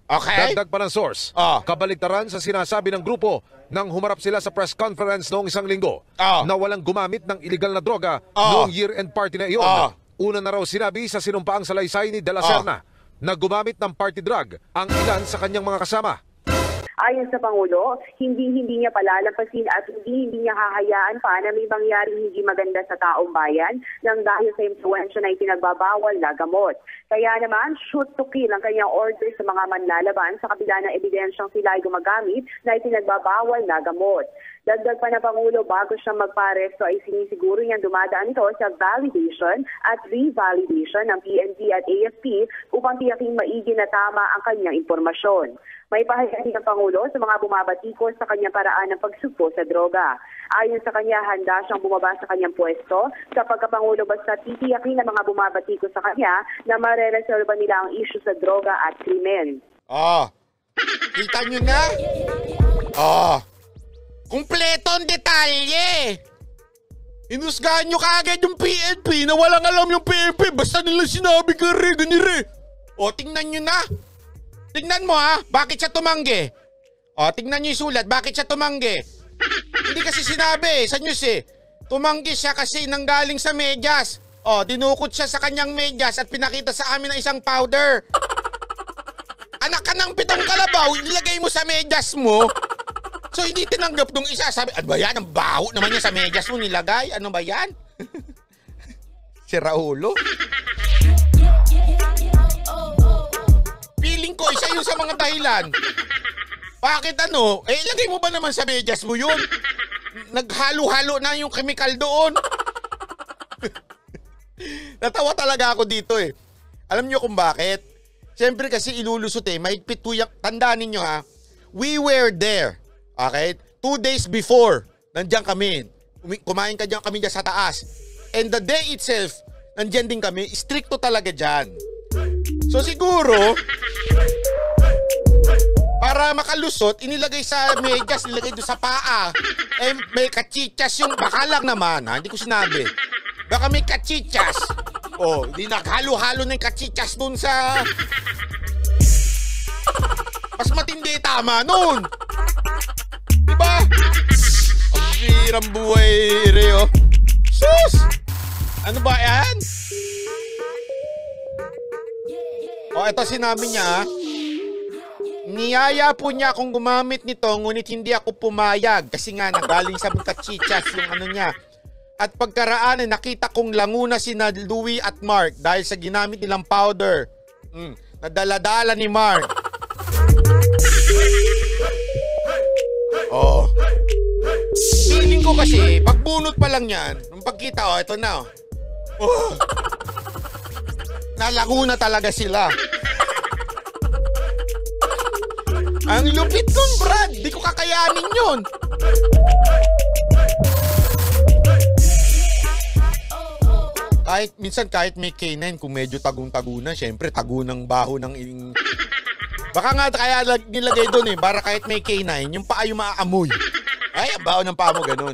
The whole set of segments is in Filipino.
Okay. Dagdag pa ng source. Kabaligtaran sa sinasabi ng grupo nang humarap sila sa press conference noong isang linggo na walang gumamit ng iligal na droga noong year-end party na iyon. Una na raw sinabi sa sinumpaang salaysay ni Dacera na gumamit ng party drug ang ilan sa kanyang mga kasama. Ayon sa Pangulo, hindi niya palalampasin at hindi niya hahayaan pa na may mangyaring hindi maganda sa taong bayan nang dahil sa impluwensya na ipinagbabawal na gamot. Kaya naman, shoot to kill ang kanyang order sa mga manlalaban sa kabila ng ebidensyang sila ay gumagamit na ipinagbabawal na gamot. Dagdag pa na Pangulo, bago siya magparesto ay sinisiguro niyang dumadaan ito sa validation at revalidation ng PNP at AFP upang tiyaking maigi na tama ang kanyang impormasyon. May pahayag din ng Pangulo sa mga bumabatikos sa kanyang paraan ng pagsugpo sa droga. Ayon sa kanya, handa siyang bumaba sa kanyang pwesto sa pagkapangulo basta titiyakin ng mga bumabatikos sa kanya na mareresolba nila ang issue sa droga at krimen. Kita nyo na? Kumpleto ang detalye. Inusgahan nyo kaagad yung PNP na walang alam yung PNP. Basta nila sinabi ka rin, ganire. Tingnan nyo na. Tingnan mo bakit siya tumanggi? Tingnan nyo yung sulat, bakit siya tumanggi? Hindi kasi sinabi sa news Tumanggi siya kasi nanggaling sa medyas. Dinukot siya sa kanyang medyas at pinakita sa amin ng isang powder. Anak ka ng 7 kalabaw, ilagay mo sa medyas mo. So hindi tinanggap nung isa. Sabi, ano ba yan? Ang baho naman niya sa medyas mo nilagay. Ano ba yan? Si Raulo. Feeling ko, isa yun sa mga dahilan. Bakit ilagay mo ba naman sa medyas mo yun? Naghalo-halo na yung chemical doon. Natawa talaga ako dito Alam niyo kung bakit? Siyempre kasi ilulusot mahigpit tuyak. Tandaan ninyo we were there. Okay? 2 days before, nandiyan kami. Kumain ka dyan kami dyan sa taas. And the day itself, nandiyan din kami. Stricto talaga dyan. So siguro, para makalusot, inilagay sa medyas, inilagay doon sa paa. May kachichas yung, baka lang naman hindi ko sinabi. Baka may kachichas. Di naghalo-halo na yung kachichas doon sa... Mas matindi tama nun. Diba? Ang hirang buhay, Reo. Sus! Ano ba yan? Ito sinabi niya. Niyaya po niya akong gumamit nito, ngunit hindi ako pumayag. Kasi nga, nagaling sa kachichas yung niya. At pagkaraan nakita kong languna sina Louie at Mark dahil sa ginamit nilang powder. Nadala-dala ni Mark. Feeling ko kasi, pagbunot pa lang yan, nung pagkita, ito na. Nalanguna talaga sila. Ang lupit nun, Brad. Di ko kakayanin yun. Minsan kahit may K9, kung medyo tagong-tago na, syempre tago ng baho ng baka nga kaya nilagay doon para kahit may K9, yung paa yung maaamoy. Ay, ang baho ng paa mo, ganun.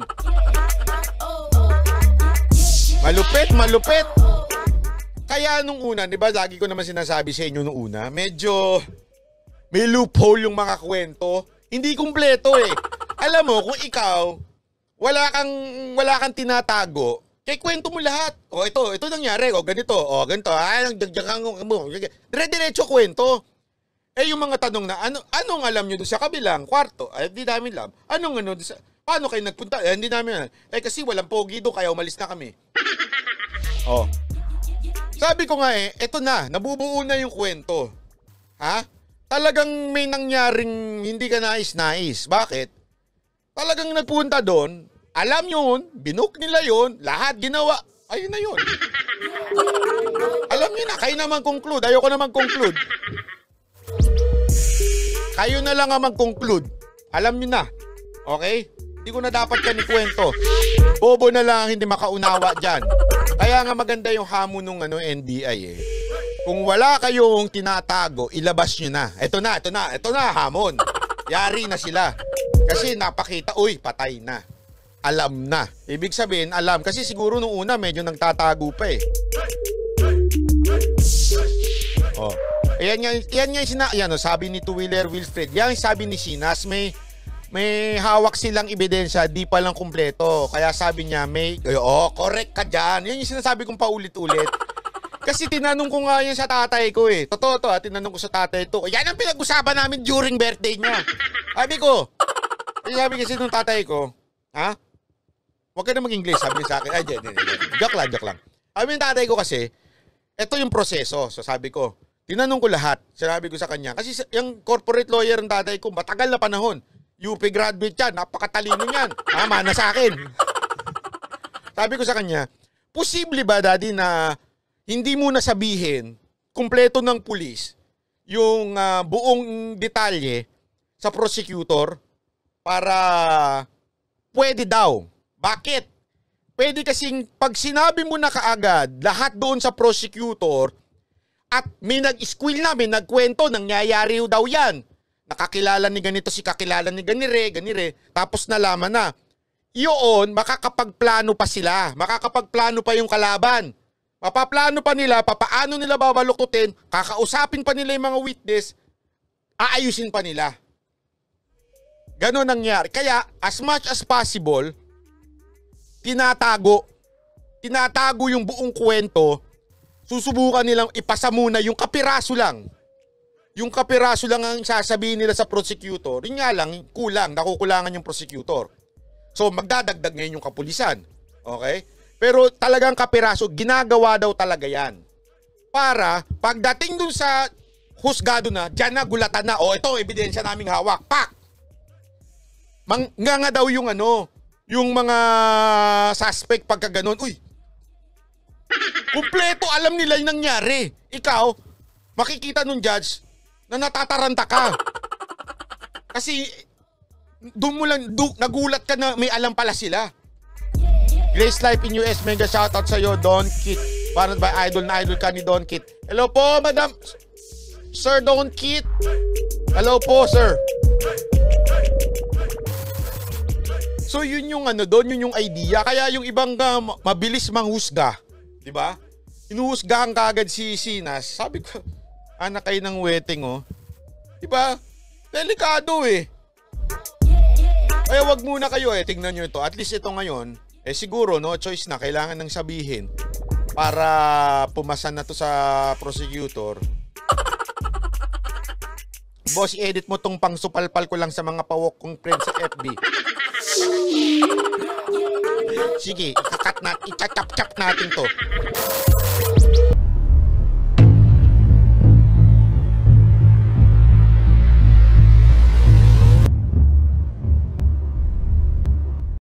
Malupit. Kaya nung una, di ba, lagi ko naman sinasabi sa inyo nung una, medyo may loophole yung mga kwento. Hindi kumpleto Alam mo, kung ikaw, wala kang tinatago, kaya kwento mo lahat. Ito nangyari. Ganito. Ganito. Nagdagdagan mo. Dire-diretso kwento. Yung mga tanong na, anong alam nyo doon sa kabilang kwarto? Hindi namin alam. Paano kayo nagpunta? Hindi namin alam. Kasi walang pogi doon, kaya umalis na kami. Sabi ko nga eto na, nabubuo na yung kwento. Talagang may nangyaring hindi ka nais-nais. Bakit? Talagang nagpunta doon, alam yun, binook nila yun, lahat ginawa. Ayun na yun. Alam nyo na, kayo na mag-conclude. Ayoko na mag-conclude. Kayo na lang ang mag-conclude. Alam nyo na. Okay? Hindi ko na dapat yan ikwento. Bobo na lang hindi makaunawa dyan. Kaya nga maganda yung hamon ng NBI Kung wala kayong tinatago, ilabas nyo na. Ito na, hamon. Yari na sila. Kasi napakita, patay na. Alam na. Ibig sabihin, alam. Kasi siguro nung una, medyo nagtatago pa Sabi ni Two-Wheeler Wilfred, yan sabi ni Sinas, may hawak silang ebidensya, di pa lang kumpleto. Kaya sabi niya, correct ka dyan. Yan yung sinasabi kong paulit-ulit. Kasi tinanong ko nga yan sa tatay ko eh. Totoo to tinanong ko sa tatay to. Yan ang pinag-usapan namin during birthday niya. Sabi kasi nung tatay ko, huwag ka na mag-English, sabi niya sa akin. Joke lang. Sabi ng tatay ko kasi, ito yung proseso. So sabi ko, tinanong ko lahat. Sinabi ko sa kanya. Kasi yung corporate lawyer ng tatay ko, matagal na panahon. UP graduate yan, napakatalino yan. Tama na sa akin. Sabi ko sa kanya, posible ba, Daddy, na hindi mo nasabihin, kumpleto ng pulis, yung buong detalye sa prosecutor para pwede daw. Bakit? Pwede kasing pag sinabi mo na kaagad, lahat doon sa prosecutor, at may nag-squill na, may nagkwento, nangyayari daw yan. Nakakilala ni ganito si kakilala ni ganire, tapos nalaman na. Iyon, makakapagplano pa sila. Makakapagplano pa yung kalaban. Mapaplano pa nila, papaano nila babalukutin, kakausapin pa nila yung mga witness, aayusin pa nila. Ganon nangyari. Kaya, as much as possible, tinatago yung buong kwento, susubukan nilang ipasa muna yung kapiraso lang. Yung kapiraso lang ang sasabihin nila sa prosecutor, yun nga lang, nakukulangan yung prosecutor. So, magdadagdag ngayon yung kapulisan. Okay? Pero talagang kapiraso, ginagawa daw talaga yan. Para, pagdating dun sa husgado na, dyan na, gulatan na, ito, ebidensya naming hawak, pak! Nga daw yung yung mga suspect pagka ganun, kumpleto alam nila yung nangyari. Ikaw, makikita nung judge na natataranta ka. Kasi, doon mo lang, nagulat ka na may alam pala sila. Grace Life in US, mega shoutout sa'yo, Don Kit. Parang ba idol na idol ka ni Don Kit? Hello po, Madam Sir Don Kit. Hello po, sir. So yun yung doon yun yung idea. Kaya yung ibang mabilis manghusga, di ba? Inuhusgahan kaagad si Sinas. Sabi ko, anak kayo ng wedding, di ba? Delikado eh. Kaya wag muna kayo tingnan nyo ito. At least ito ngayon, siguro no choice na, kailangan nang sabihin para pumasa na to sa prosecutor. Boss, i-edit mo tong pangsupalpal ko lang sa mga pawok kong friends sa FB. Sige, i-chap-chap natin to.